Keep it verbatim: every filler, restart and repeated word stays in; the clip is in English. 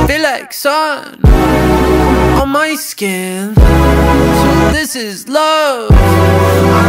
feel like sun on my skin. So this is love.